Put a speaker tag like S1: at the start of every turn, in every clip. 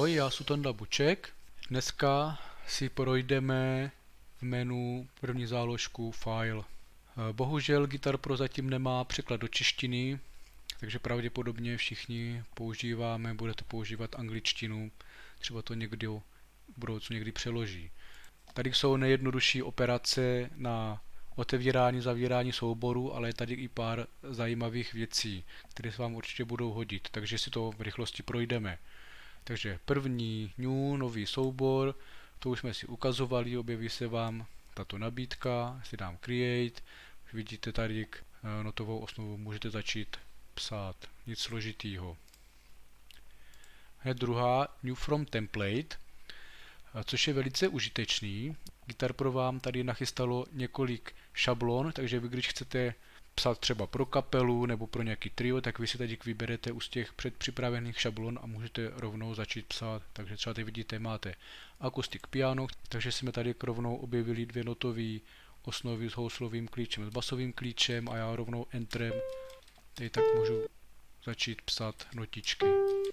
S1: Ahoj, já jsem Tonda Buček. Dneska si projdeme v menu první záložku File. Bohužel Guitar Pro zatím nemá překlad do češtiny, takže pravděpodobně všichni budete používat angličtinu, třeba to někdy v budoucnu někdy přeloží. Tady jsou nejjednodušší operace na otevírání, zavírání souboru, ale je tady i pár zajímavých věcí, které se vám určitě budou hodit, takže si to v rychlosti projdeme. Takže první new, nový soubor, to už jsme si ukazovali, objeví se vám tato nabídka, si dám create, vidíte tady notovou osnovu, můžete začít psát, nic složitýho. Hned druhá, new from template, což je velice užitečný. Guitar Pro vám tady nachystalo několik šablon, takže vy když chcete psát třeba pro kapelu nebo pro nějaký trio, tak vy si tady vyberete z těch předpřipravených šablon a můžete rovnou začít psát. Takže třeba tady vidíte, máte acoustic piano, takže jsme tady rovnou objevili dvě notové osnovy s houslovým klíčem, s basovým klíčem a já rovnou entrem tady tak můžu začít psát notičky.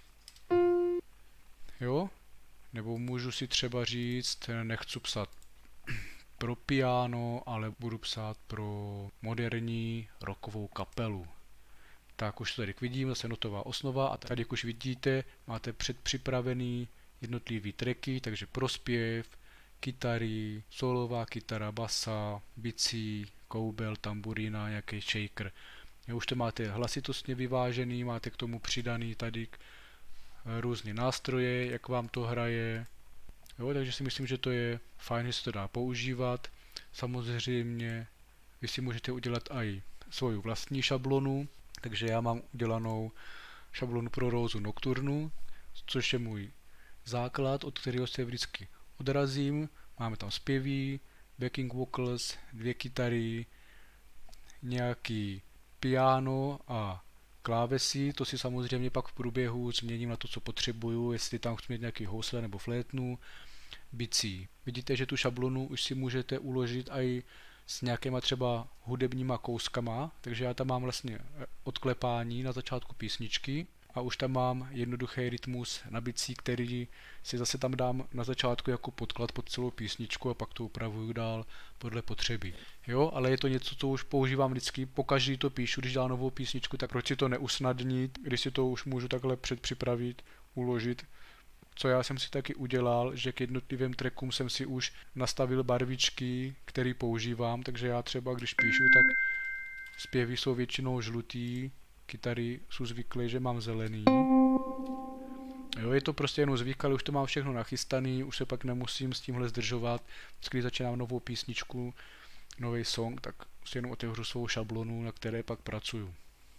S1: Jo? Nebo můžu si třeba říct, nechci psát pro piano, ale budu psát pro moderní rockovou kapelu. Tak už to tady vidím, zase notová osnova a tady jak už vidíte, máte předpřipravený jednotlivý tracky, takže prospěv, kytary, solová kytara, basa, bicí, koubel, tamburína, nějaký shaker. Už to máte hlasitostně vyvážený, máte k tomu přidaný tady různé nástroje, jak vám to hraje. Jo, takže si myslím, že to je fajn, že se to dá používat. Samozřejmě vy si můžete udělat i svou vlastní šablonu, takže já mám udělanou šablonu pro Rózu Nocturnu, což je můj základ, od kterého se vždycky odrazím. Máme tam zpěví, backing vocals, dvě kytary, nějaký piano a klávesy, to si samozřejmě pak v průběhu změním na to, co potřebuju, jestli tam chci mít nějaký housle nebo flétnu, bicí. Vidíte, že tu šablonu už si můžete uložit i s nějakýma třeba hudebníma kouskama, takže já tam mám vlastně odklepání na začátku písničky a už tam mám jednoduchý rytmus na bicí, který si zase tam dám na začátku jako podklad pod celou písničku a pak to upravuju dál podle potřeby. Jo, ale je to něco, co už používám vždycky, pokaždý to píšu, když dělám novou písničku, tak proč si to neusnadnit, když si to už můžu takhle předpřipravit, uložit. Co já jsem si taky udělal, že k jednotlivým trackům jsem si už nastavil barvičky, které používám, takže já třeba když píšu, tak zpěvy jsou většinou žlutý, kytary jsou zvyklé, že mám zelený. Jo, je to prostě jenom zvyk, ale už to mám všechno nachystaný, už se pak nemusím s tímhle zdržovat. Když začínám novou písničku, nový song, tak si jenom otevřu svou šablonu, na které pak pracuju.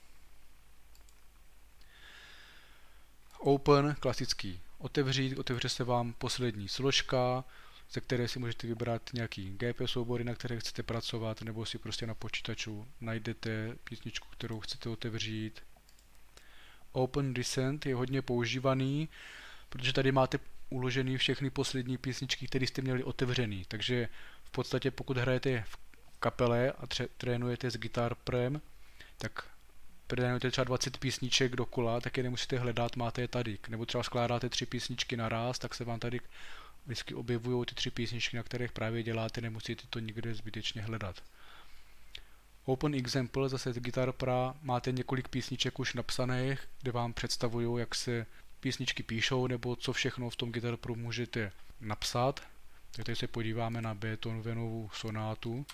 S1: Open, klasický. Otevře se vám poslední složka, ze které si můžete vybrat nějaký GP soubory, na které chcete pracovat, nebo si prostě na počítaču najdete písničku, kterou chcete otevřít. Open Recent je hodně používaný, protože tady máte uložený všechny poslední písničky, které jste měli otevřený. Takže v podstatě pokud hrajete v kapele a trénujete s Guitar Prem, tak trénujete třeba 20 písniček dokola, tak je nemusíte hledat, máte je tady. Nebo třeba skládáte 3 písničky naraz, tak se vám tady vždycky objevují ty 3 písničky, na kterých právě děláte, nemusíte to nikde zbytečně hledat. Open Example, zase z Guitar Pro máte několik písniček už napsaných, kde vám představují, jak se písničky píšou, nebo co všechno v tom Guitar Pro můžete napsat. Tak tady se podíváme na Beethovenovou sonátu.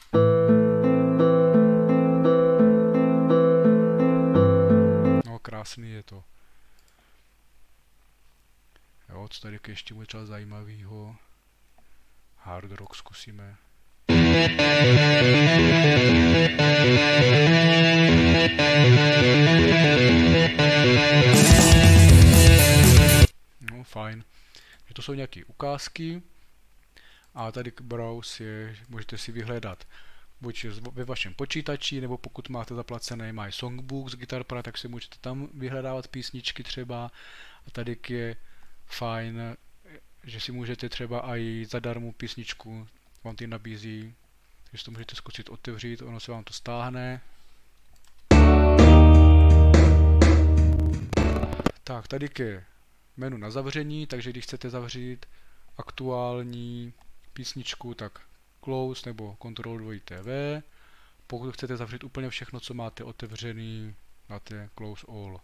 S1: No, krásný je to. Jo, co tady ještě bude třeba zajímavého? Hard rock zkusíme. No, fajn. To jsou nějaké ukázky. A tady browse je, můžete si vyhledat buď ve vašem počítači, nebo pokud máte zaplacené My Songbook z Guitar Pro, tak si můžete tam vyhledávat písničky třeba. A tady je fajn, že si můžete třeba i zadarmo písničku vám ty nabízí, takže to můžete zkusit otevřít, ono se vám to stáhne. Tak, tady je menu na zavření, takže když chcete zavřít aktuální písničku, tak close nebo Ctrl+V. Pokud chcete zavřít úplně všechno, co máte otevřený, máte close all.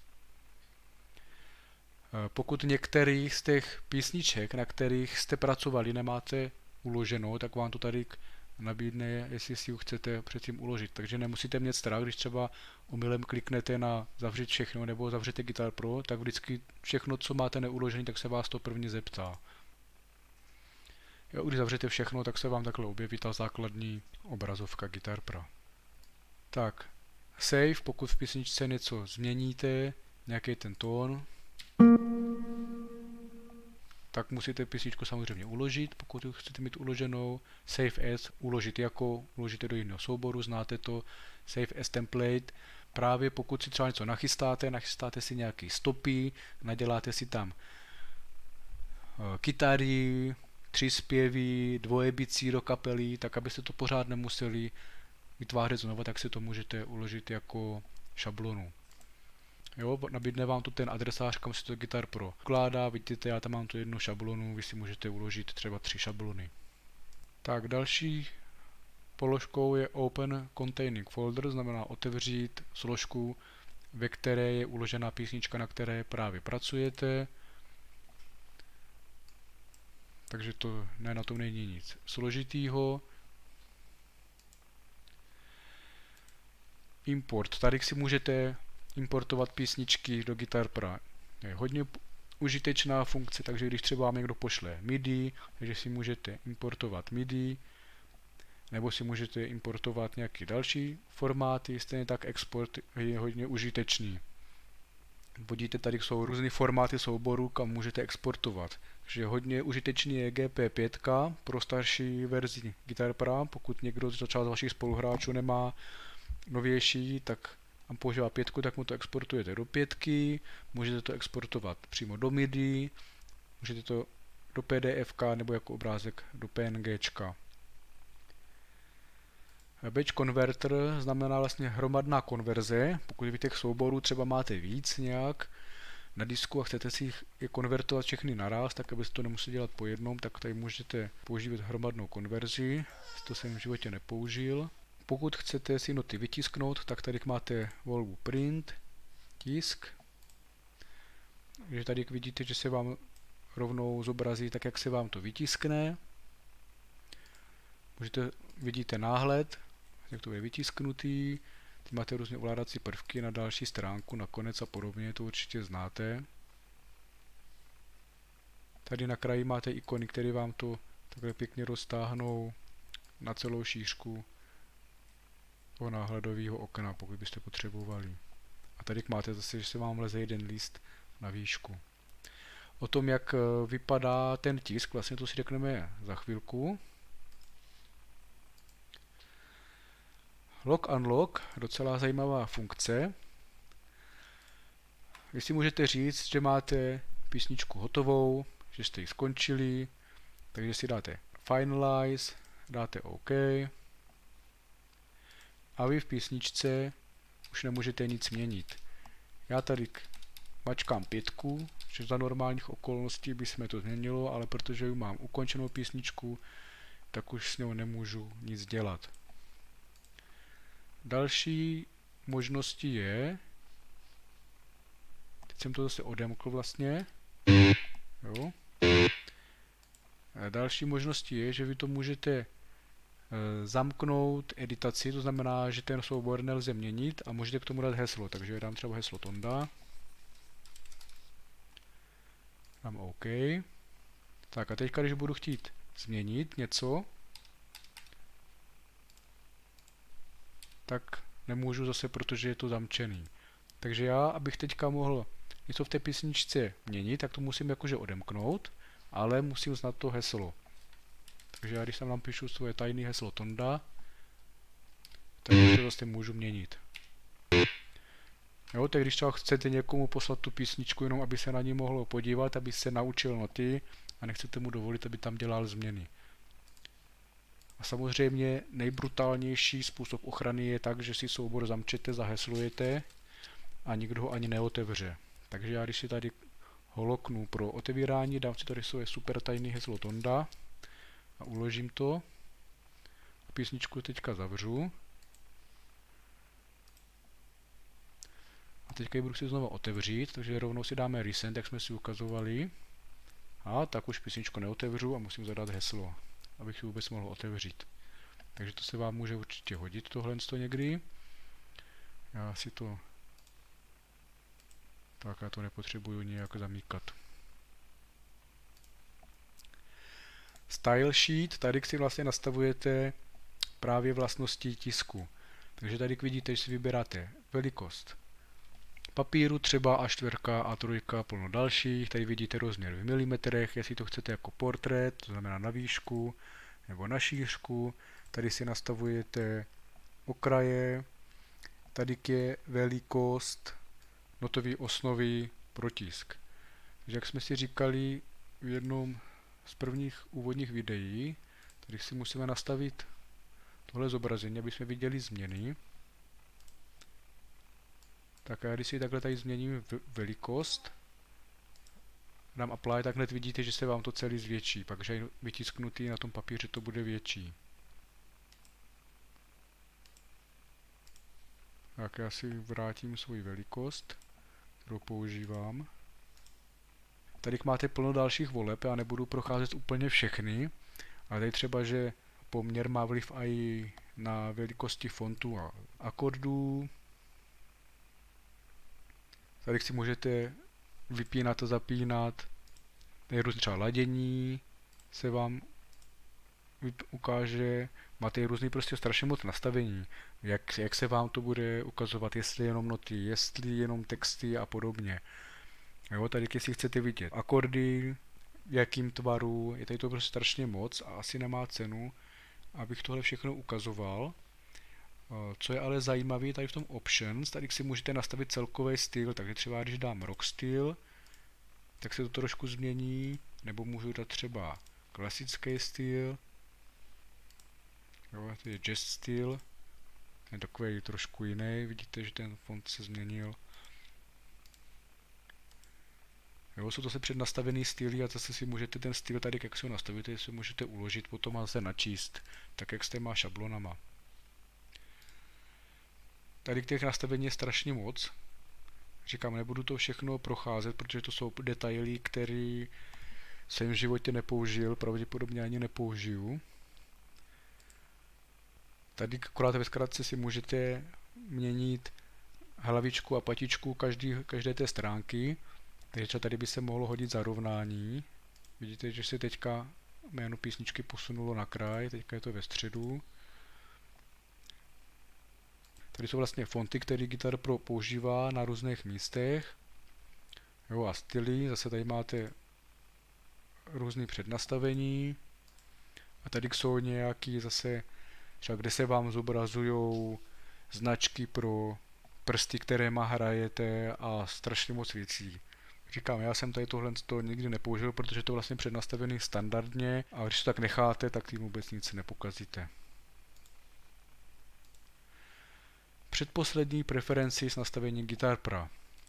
S1: Pokud některých z těch písniček, na kterých jste pracovali, nemáte uloženou, tak vám to tady nabídne, jestli si ji chcete předtím uložit. Takže nemusíte mít strach, když třeba omylem kliknete na zavřít všechno nebo zavřete Guitar Pro, tak vždycky všechno, co máte neuložené, tak se vás to první zeptá. Jo, když zavřete všechno, tak se vám takhle objeví ta základní obrazovka Guitar Pro. Tak, save, pokud v písničce něco změníte, nějaký ten tón, tak musíte písničku samozřejmě uložit, pokud ji chcete mít uloženou. Save as, uložit jako, uložíte do jiného souboru, znáte to. Save as template, právě pokud si třeba něco nachystáte si nějaký stopy, naděláte si tam kytary, příspěvy, dvojebicí do kapely, tak abyste to pořád nemuseli vytvářet znovu, tak si to můžete uložit jako šablonu. Jo, nabídne vám tu ten adresář, kam si to Guitar Pro ukládá, vidíte, já tam mám tu jednu šablonu, vy si můžete uložit třeba 3 šablony. Tak další položkou je Open Containing Folder, znamená otevřít složku, ve které je uložená písnička, na které právě pracujete. Takže to na tom není nic složitýho. Import, tady si můžete importovat písničky do Guitar Pro. Je hodně užitečná funkce, takže když třeba vám někdo pošle MIDI, takže si můžete importovat MIDI, nebo si můžete importovat nějaké další formáty, stejně tak export je hodně užitečný. Vidíte, tady jsou různé formáty souborů, kam můžete exportovat. Takže hodně užitečný je GP5 pro starší verzi Guitar Pro, pokud někdo z vašich spoluhráčů nemá novější, tak a používá 5, tak mu to exportujete do 5, můžete to exportovat přímo do MIDI, můžete to do PDF nebo jako obrázek do PNG. Batch converter znamená vlastně hromadná konverze, pokud vy těch souborů třeba máte víc nějak na disku a chcete si je konvertovat všechny naraz, tak abyste to nemuseli dělat po jednom, tak tady můžete používat hromadnou konverzi, to jsem v životě nepoužil. Pokud chcete si noty vytisknout, tak tady máte volbu print, tisk. Takže tady vidíte, že se vám rovnou zobrazí tak, jak se vám to vytiskne. Vidíte náhled, jak to je vytisknutý. Ty máte různé ovládací prvky na další stránku, na konec a podobně, to určitě znáte. Tady na kraji máte ikony, které vám to takhle pěkně roztáhnou na celou šířku toho náhledového okna, pokud byste potřebovali. A tady máte zase, že se vám leze jeden list na výšku. O tom, jak vypadá ten tisk, vlastně to si řekneme za chvilku. Lock unlock, docela zajímavá funkce. Vy si můžete říct, že máte písničku hotovou, že jste ji skončili, takže si dáte finalize, dáte OK. A vy v písničce už nemůžete nic měnit. Já tady mačkám 5, že za normálních okolností by se to změnilo, ale protože už mám ukončenou písničku, tak už s ní nemůžu nic dělat. Další možností je, teď jsem to zase odemkl vlastně, jo. Další možností je, že vy to můžete zamknout editaci, to znamená, že ten soubor nelze měnit a můžete k tomu dát heslo, takže dám třeba heslo Tonda. Dám OK. Tak a teďka, když budu chtít změnit něco, tak nemůžu zase, protože je to zamčený. Takže já, abych teďka mohl něco v té písničce měnit, tak to musím jakože odemknout, ale musím znát to heslo. Takže já když tam napíšu svoje tajné heslo Tonda, tak to zase můžu měnit. Jo, tak když třeba chcete někomu poslat tu písničku jenom, aby se na ní mohlo podívat, aby se naučil noty a nechcete mu dovolit, aby tam dělal změny. A samozřejmě nejbrutálnější způsob ochrany je tak, že si soubor zamčete, zaheslujete a nikdo ho ani neotevře. Takže já když si tady holoknu pro otevírání, dám si tady svoje super tajný heslo Tonda a uložím to. Písničku teďka zavřu. A teďka ji budu si znovu otevřít, takže rovnou si dáme resend, jak jsme si ukazovali. A tak už písničku neotevřu a musím zadat heslo, abych ji vůbec mohl otevřít. Takže to se vám může určitě hodit tohle někdy. Já si to... Tak já to nepotřebuju nějak zamíkat. Style sheet, tady si vlastně nastavujete právě vlastnosti tisku. Takže tady vidíte, že si vybíráte velikost papíru, třeba A4, A3, plno dalších. Tady vidíte rozměr v milimetrech, jestli to chcete jako portrét, to znamená na výšku nebo na šířku. Tady si nastavujete okraje, tady je velikost notové osnovy pro tisk. Takže jak jsme si říkali v jednom z prvních úvodních videí, tady si musíme nastavit tohle zobrazení, aby jsme viděli změny. Tak a když si takhle tady změním velikost, dám apply, tak hned vidíte, že se vám to celý zvětší, pak že vytisknutý na tom papíře to bude větší. Tak já si vrátím svoji velikost, kterou používám. Tady máte plno dalších voleb, já nebudu procházet úplně všechny, ale tady třeba, že poměr má vliv i na velikosti fontu a akordů. Tady si můžete vypínat a zapínat, tady různé třeba ladění se vám ukáže, máte různý prostě strašně moc nastavení, jak se vám to bude ukazovat, jestli jenom noty, jestli jenom texty a podobně. Jo, tady si chcete vidět akordy, v jakým tvaru, je tady to prostě strašně moc a asi nemá cenu, abych tohle všechno ukazoval. Co je ale zajímavé tady v tom Options, tady si můžete nastavit celkový styl, takže třeba když dám rock styl, tak se to trošku změní, nebo můžu dát třeba klasický styl, jo, to je jazz styl, je takový trošku jiný, vidíte, že ten font se změnil. Jo, jsou to se přednastavený styly a zase si můžete ten styl tady, jak si ho nastavíte, si můžete uložit potom a zase načíst, tak jak s těma šablonama. Tady těch nastavení je strašně moc. Říkám, nebudu to všechno procházet, protože to jsou detaily, které jsem v životě nepoužil, pravděpodobně ani nepoužiju. Tady akorát ve zkratce si můžete měnit hlavičku a patičku každé té stránky. Takže tady by se mohlo hodit zarovnání. Vidíte, že se teďka jméno písničky posunulo na kraj, teďka je to ve středu. Tady jsou vlastně fonty, které Guitar Pro používá na různých místech. Jo, a styly, zase tady máte různé přednastavení. A tady jsou nějaký zase, třeba kde se vám zobrazují značky pro prsty, kteréma hrajete a strašně moc věcí. Říkám, já jsem tady tohle nikdy nepoužil, protože to je vlastně přednastavený standardně a když to tak necháte, tak tím vůbec nic nepokazíte. Předposlední preferenci s nastavením Guitar Pro.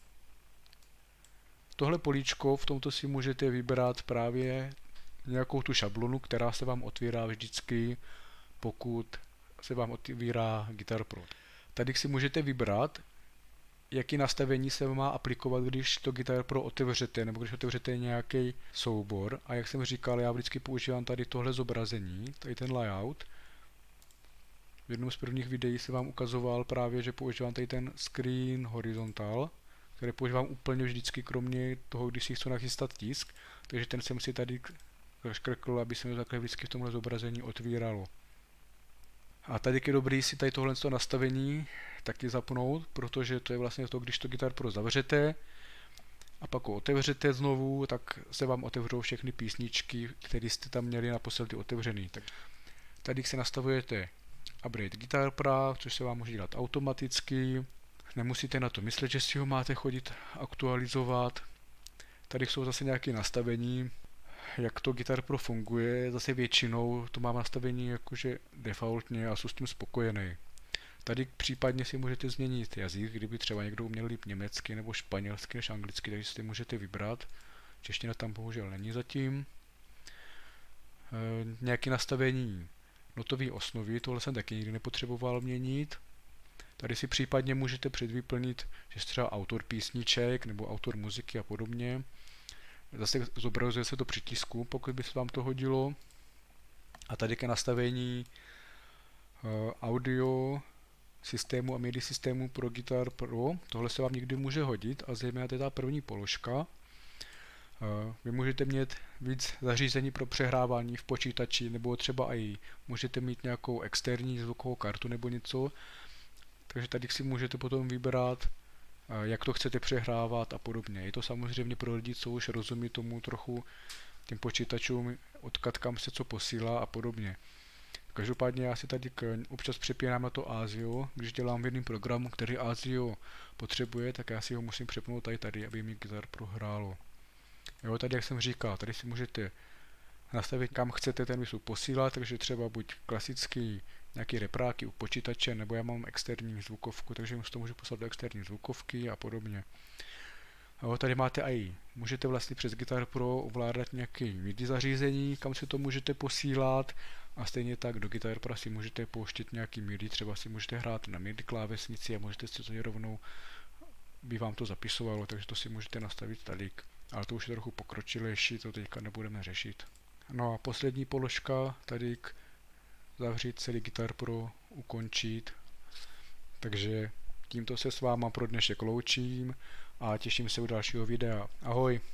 S1: Tohle políčko, v tomto si můžete vybrat právě nějakou tu šablonu, která se vám otvírá vždycky, pokud se vám otvírá Guitar Pro. Tady si můžete vybrat, jaký nastavení se má aplikovat, když to Guitar Pro otevřete, nebo když otevřete nějaký soubor. A jak jsem říkal, já vždycky používám tady tohle zobrazení, tady ten layout. V jednom z prvních videí jsem vám ukazoval právě, že používám tady ten screen horizontal, který používám úplně vždycky, kromě toho, když si chci nachystat tisk. Takže ten jsem si tady škrkl, aby se mi takhle vždycky v tomhle zobrazení otvíralo. A tady je dobrý si tady tohle nastavení taky zapnout, protože to je vlastně to, když to Guitar Pro zavřete a pak ho otevřete znovu, tak se vám otevřou všechny písničky, které jste tam měli naposledy otevřený. Tak tady si nastavujete Upgrade Guitar Pro, což se vám může dělat automaticky. Nemusíte na to myslet, že si ho máte chodit aktualizovat. Tady jsou zase nějaké nastavení, jak to Guitar Pro funguje. Zase většinou to mám nastavení jakože defaultně a jsem s tím spokojený. Tady případně si můžete změnit jazyk, kdyby třeba někdo uměl líp německy nebo španělsky než anglicky, takže si můžete vybrat. čeština tam bohužel není zatím. Nějaké nastavení notové osnovy, tohle jsem taky nikdy nepotřeboval měnit. Tady si případně můžete předvyplnit, že jste třeba autor písniček nebo autor muziky a podobně. Zase zobrazuje se to při tisku, pokud by se vám to hodilo. A tady ke nastavení audio systému a MIDI systému pro Guitar Pro. Tohle se vám někdy může hodit a zejména to je ta první položka. Vy můžete mít víc zařízení pro přehrávání v počítači, nebo třeba i můžete mít nějakou externí zvukovou kartu nebo něco. Takže tady si můžete potom vybrat, jak to chcete přehrávat a podobně. Je to samozřejmě pro lidi, co už rozumí tomu trochu těm počítačům, odkud kam se co posílá a podobně. Každopádně já si tady občas přepínám na to ASIO, když dělám v jednom programu, který ASIO potřebuje, tak já si ho musím přepnout tady, aby mi Guitar Pro hrálo. Jo, tady jak jsem říkal, tady si můžete nastavit, kam chcete ten výstup posílat, takže třeba buď klasický nějaký repráky u počítače, nebo já mám externí zvukovku, takže to můžu poslat do externí zvukovky a podobně. Jo, tady máte i, můžete vlastně přes Guitar Pro ovládat nějaký MIDI zařízení, kam si to můžete posílat, a stejně tak do Guitar Pro si můžete pouštět nějaký MIDI, třeba si můžete hrát na MIDI klávesnici a můžete si to rovnou, by vám to zapisovalo, takže to si můžete nastavit tady. Ale to už je trochu pokročilejší, to teďka nebudeme řešit. No a poslední položka, tady zavřít celý Guitar Pro, ukončit. Takže tímto se s váma pro dnešek loučím a těším se u dalšího videa. Ahoj!